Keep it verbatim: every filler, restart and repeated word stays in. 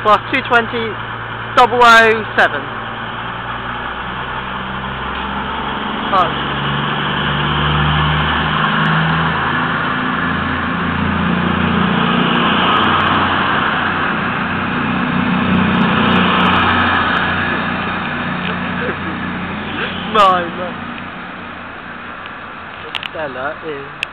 Plus two twenty double oh seven. Oh. My, my. Stella is